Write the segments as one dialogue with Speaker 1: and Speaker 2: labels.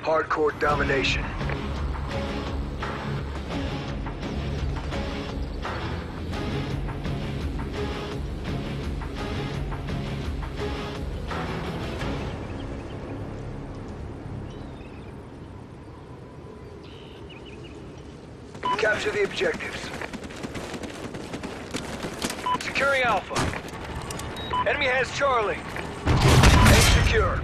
Speaker 1: Hardcore domination. Capture the objectives. Securing Alpha. Enemy has Charlie. Aim secure.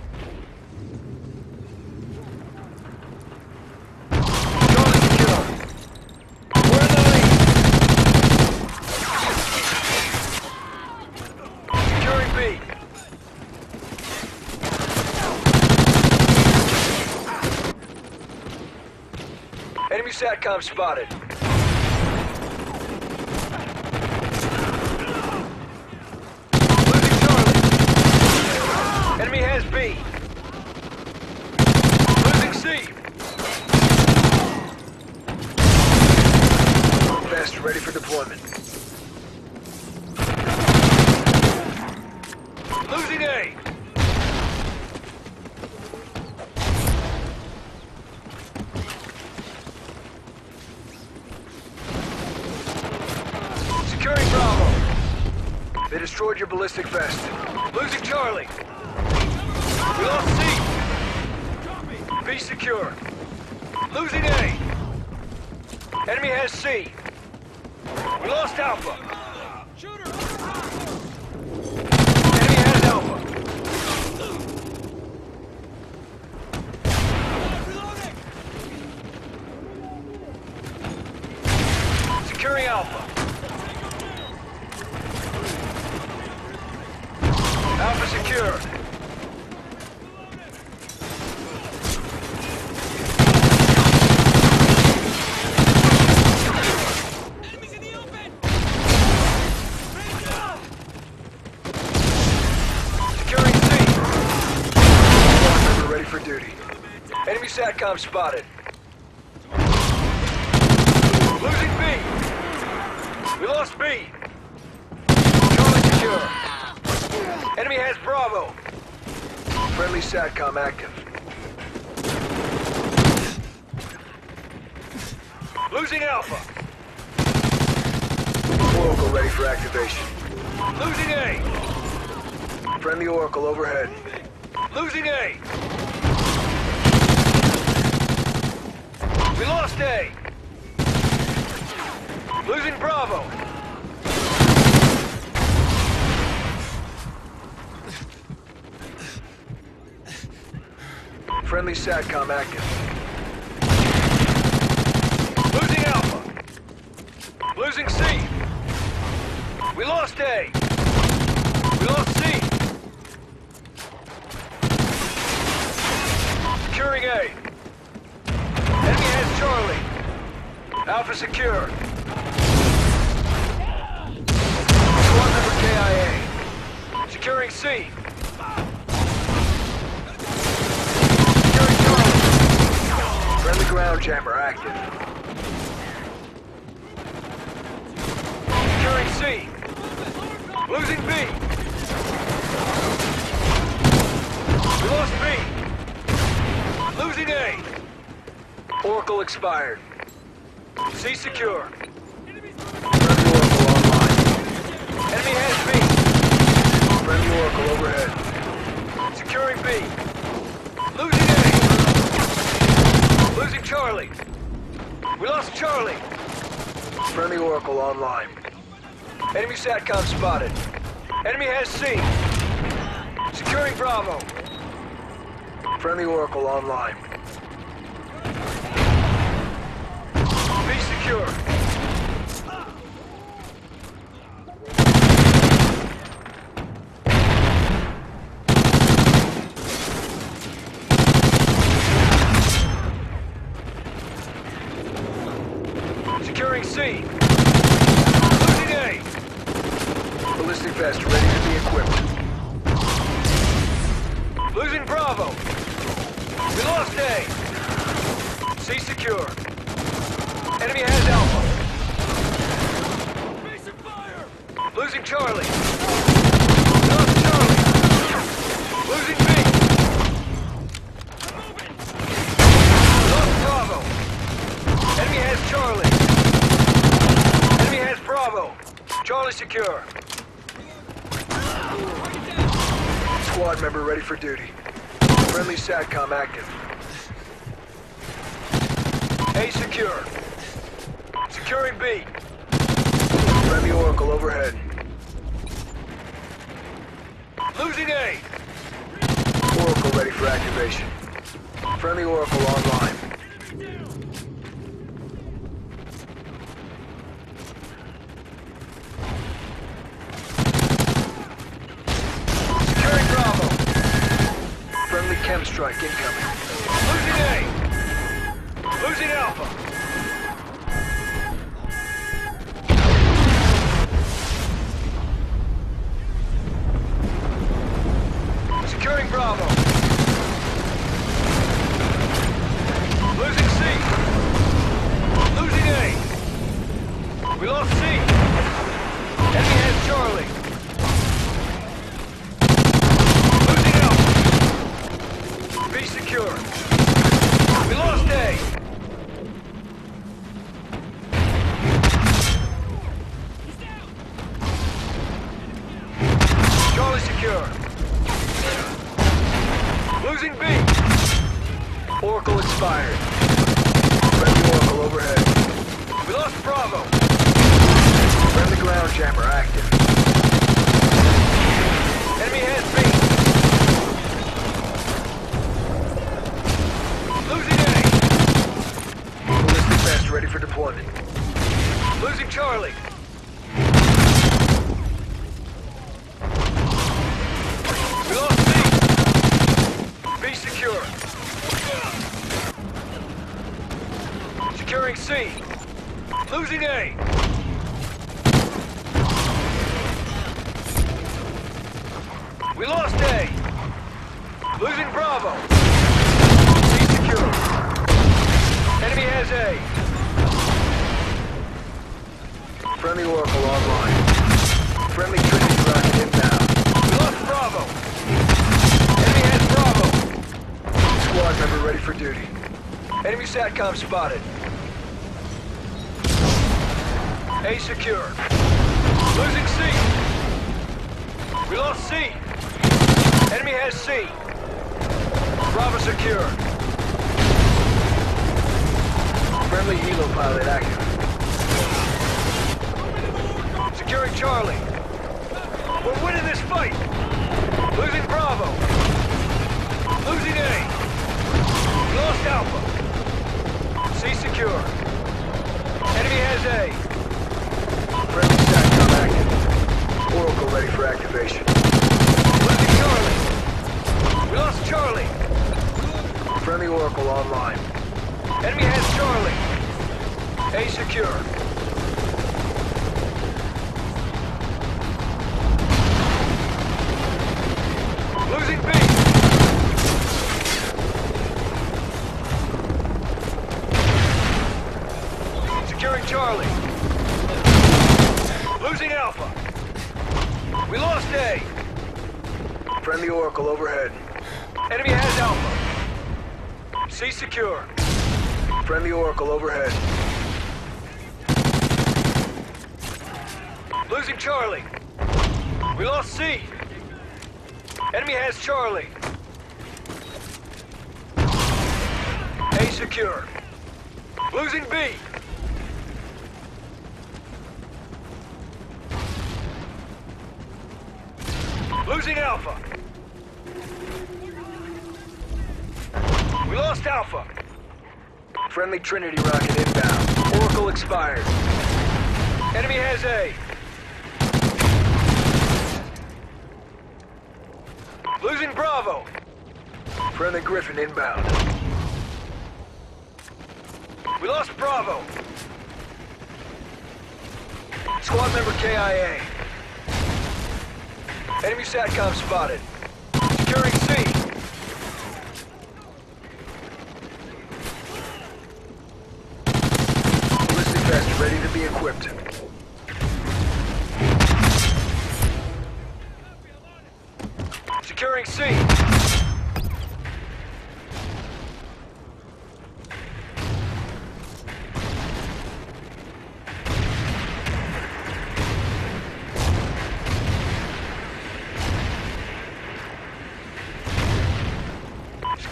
Speaker 1: Charlie secure. We're in the lead. Securing B. Enemy SATCOM spotted. Losing Charlie. Enemy has B. Losing C. Best ready for deployment. Losing A. Securing Bravo. They destroyed your ballistic vest. Losing Charlie. We lost C. B secure. Losing A. Enemy has C. We lost Alpha. Enemy has Alpha. Securing Alpha. Alpha secure.
Speaker 2: Enemies in the open!
Speaker 1: Securing C. We're ready for duty. Enemy SATCOM spotted. Losing B. We lost B. Charlie secure. Enemy has Bravo. Friendly SATCOM active. Losing Alpha. Oracle ready for activation. Losing A. Friendly Oracle overhead. Losing A. We lost A. Losing Bravo. Friendly SATCOM active. Losing Alpha. Losing C. We lost A. We lost C. Securing A. Enemy has Charlie. Alpha secure. Squad member KIA. Securing C. Friendly ground jammer active. Securing C. Losing B. We lost B. Losing A. Oracle expired. C secure. Friendly Oracle online. Enemy has B. Friendly Oracle overhead. Securing B. Losing A. Losing Charlie. We lost Charlie. Friendly Oracle online. Enemy SATCOM spotted. Enemy has C. Securing Bravo. Friendly Oracle online. B secure. Securing C. Losing A. Ballistic vest ready to be equipped. Losing Bravo. We lost A. C secure. Enemy has Alpha.
Speaker 2: Facing fire!
Speaker 1: Losing Charlie. We lost Charlie. Losing B. Squad member ready for duty. Friendly SATCOM active. A secure. Securing B. Friendly Oracle overhead. Losing A. Oracle ready for activation. Friendly Oracle online. Securing Bravo. Friendly chem strike incoming. Losing A. Losing Alpha. Securing Bravo. Losing C. Losing A. We lost C. Enemy has Charlie. Losing Alpha. B secure. We lost A. Charlie secure. Losing B. Oracle expired. Friendly Oracle overhead. We lost Bravo. Friendly ground jammer active. Enemy has B. Losing A. Ballistic vest ready for deployment. Losing Charlie. We lost B. B secure. Securing C. Losing A. We lost A. Losing Bravo. C secure. Enemy has A. Friendly Oracle online. Friendly Trinity rocket inbound. We lost Bravo. Enemy has Bravo. Squad member ready for duty. Enemy SATCOM spotted. A secure. Losing C. We lost C. Enemy has C. Bravo secure. Friendly helo pilot active. Securing Charlie. We're winning this fight. Losing Bravo. Losing A. We lost Alpha. C secure. Enemy has A. Friendly SATCOM active. Oracle ready for activation. Losing Charlie. We lost Charlie. Friendly Oracle online. Enemy has Charlie. A secure. Losing B. Securing Charlie. Losing Alpha. We lost A. Friendly Oracle overhead. Enemy has Alpha. C secure. Friendly Oracle overhead. Losing Charlie. We lost C. Enemy has Charlie. A secure. Losing B. Losing Alpha. We lost Alpha. Friendly Trinity rocket inbound. Oracle expired. Enemy has A. Losing Bravo. Friendly Griffin inbound. We lost Bravo. Squad member KIA. Enemy SATCOM spotted. Securing C. Ballistic vest ready to be equipped. Securing C.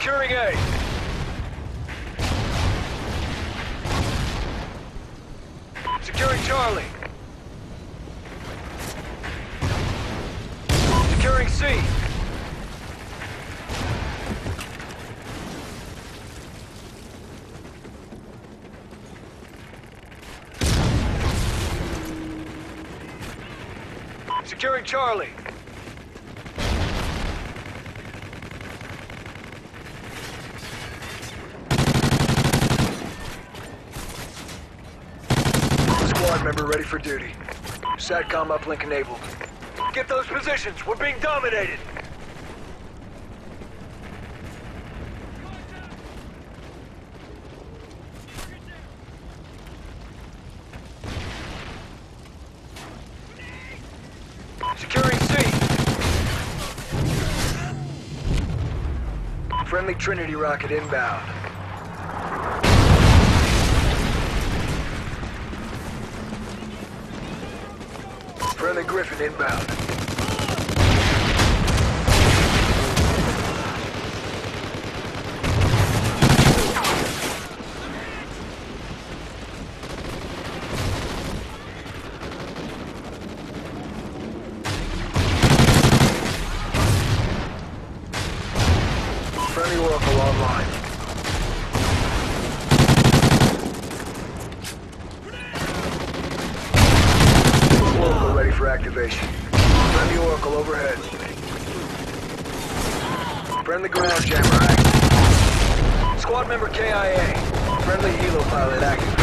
Speaker 1: Securing A. Securing Charlie. Securing C. Securing Charlie. Squad member ready for duty. SATCOM uplink enabled. Get those positions. We're being dominated. Securing C. Friendly Trinity rocket inbound. Friendly Griffin inbound. Friendly Oracle online. Oracle ready for activation. Friendly Oracle overhead. Friendly ground jammer active. Squad member KIA. Friendly helo pilot active.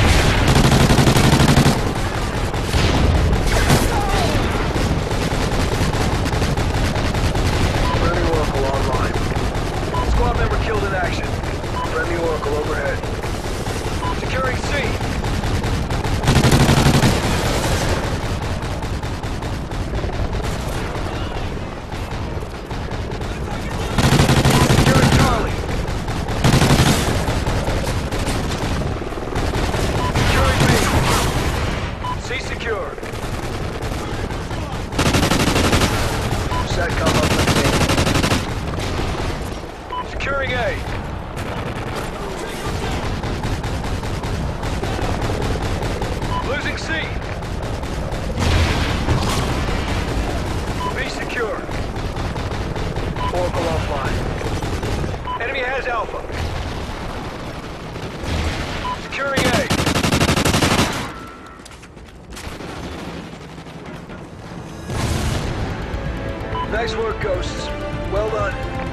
Speaker 1: Friendly Oracle online. Squad member killed in action. Friendly Oracle overhead. Securing C. Securing Charlie. Securing B. C secured. SATCOM up and securing A. Losing C. B secure. Oracle offline. Enemy has Alpha. Securing A. Nice work, Ghosts. Well done.